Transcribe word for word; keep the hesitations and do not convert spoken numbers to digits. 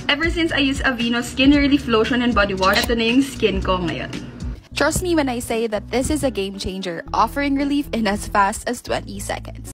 Ever since I use Aveeno Skin Relief Lotion and Body Wash, ito na yung skin ko ngayon. Trust me when I say that this is a game changer, offering relief in as fast as twenty seconds.